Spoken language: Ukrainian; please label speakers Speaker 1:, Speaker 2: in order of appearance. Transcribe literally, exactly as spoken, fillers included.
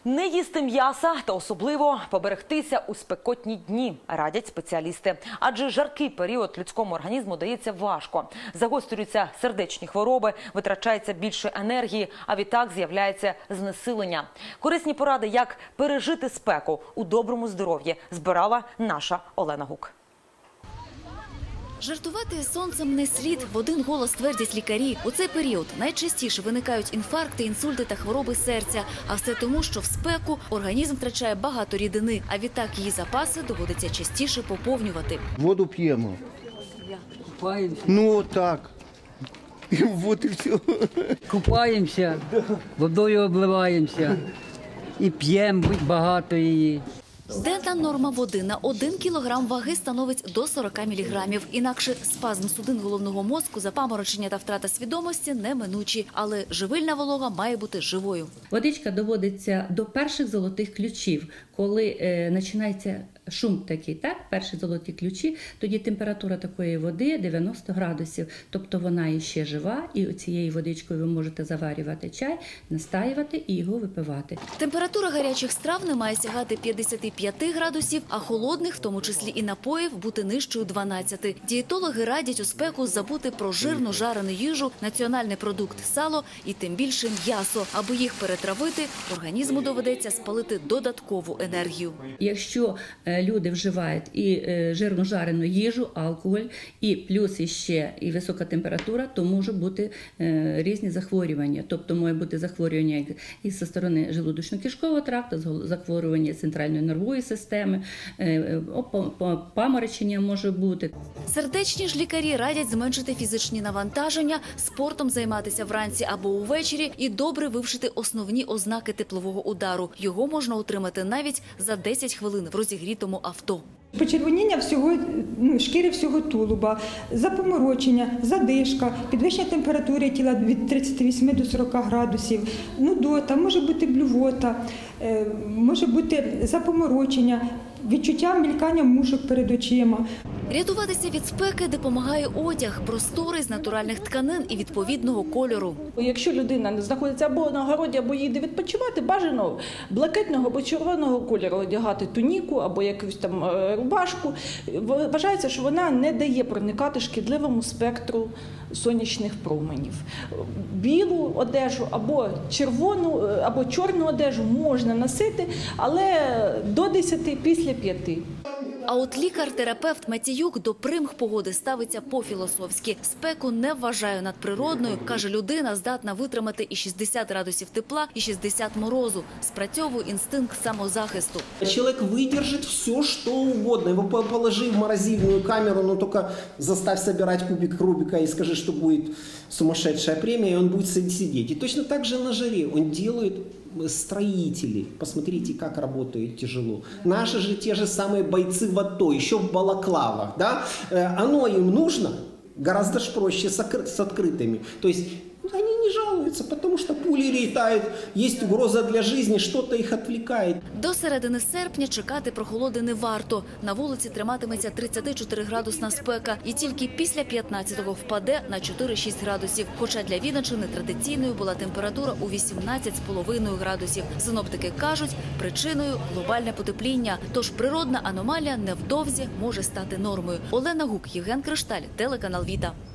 Speaker 1: Не їсти м'яса та особливо поберегтися у спекотні дні, радять спеціалісти. Адже жаркий період людському організму дається важко. Загострюються сердечні хвороби, витрачається більше енергії, а відтак з'являється знесилення. Корисні поради, як пережити спеку у доброму здоров'ї, збирала наша Олена Гук.
Speaker 2: Жартувати з сонцем не слід. В один голос твердять лікарі. У цей період найчастіше виникають інфаркти, інсульти та хвороби серця. А все тому, що в спеку організм втрачає багато рідини, а відтак її запаси доводиться частіше поповнювати.
Speaker 3: Воду п'ємо.
Speaker 4: Купаємося.
Speaker 3: Ну так. І вот і все.
Speaker 4: Купаємося, водою обливаємося і п'ємо багато її.
Speaker 2: Денна норма води на один кілограм ваги становить до сорока міліграмів. Інакше спазм судин головного мозку, запаморочення та втрата свідомості неминучі. Але живильна волога має бути живою.
Speaker 5: Водичка доводиться до перших золотих ключів. Коли е, починається шум такий, так, перші золоті ключі, тоді температура такої води дев'яносто градусів. Тобто вона іще жива, і цією водичкою ви можете заварювати чай, настаювати і його випивати.
Speaker 2: Температура гарячих страв не має сягати п'ятдесят п'ять градусів, а холодних, в тому числі і напоїв, бути нижчою дванадцяти. Дієтологи радять у спеку забути про жирну жарену їжу, національний продукт сало і тим більше м'ясо. Аби їх перетравити, організму доведеться спалити додаткову енергію.
Speaker 5: Якщо люди вживають і жирну жарену їжу, алкоголь, і плюс іще і висока температура, то можуть бути різні захворювання. Тобто може бути захворювання і зі сторони желудочно-кишкового тракту, захворювання центральної нервової системи, паморочення може бути.
Speaker 2: Сердечні ж лікарі радять зменшити фізичні навантаження, спортом займатися вранці або увечері і добре вивчити основні ознаки теплового удару. Його можна отримати навіть за десять хвилин в розігрітому авто.
Speaker 6: Почервоніння всього, ну, шкіри всього тулуба, запоморочення, задишка, підвищення температури тіла від тридцяти восьми до сорока градусів, нудота, може бути блювота, може бути запоморочення, відчуття мелькання мушок перед очима.
Speaker 2: Рятуватися від спеки допомагає одяг, просторий з натуральних тканин і відповідного кольору.
Speaker 7: Якщо людина знаходиться або на городі, або їде відпочивати, бажано блакитного або червоного кольору одягати туніку або якусь там рубашку. Вважається, що вона не дає проникати шкідливому спектру сонячних променів. Білу одежу або червону, або чорну одежу можна носити, але до десяти, після п'яти.
Speaker 2: А от лікар-терапевт Матіюк до примх погоди ставиться по-філософськи. Спеку не вважає надприродною. Каже, людина здатна витримати і шістдесят градусів тепла, і шістдесят морозу. Спрацьовує інстинкт самозахисту.
Speaker 8: Человек выдержит все, что угодно. Его положи в морозильную камеру, но только заставь собирать кубик Рубика и скажи, что будет сумасшедшая премия, и он будет сидеть. И точно так же на жаре он делает... Строители, посмотрите, как работают тяжело. Наши же те же самые бойцы в АТО, еще в балаклавах, да? Оно им нужно гораздо проще с открытыми. То есть они не жалуются, потому что пули летают, есть угроза для жизни, что-то их отвлекает.
Speaker 2: До середини серпня чекати прохолоди не варто. На вулиці триматиметься тридцятичотириградусна спека і тільки після п'ятнадцятого впаде на чотири-шість градусів. Хоча для Вінниччини традиційною була температура у вісімнадцять з половиною градусів. Синоптики кажуть, причиною глобальне потепління. Тож природна аномалія невдовзі може стати нормою. Олена Гук, Євген Кришталь, телеканал Віта.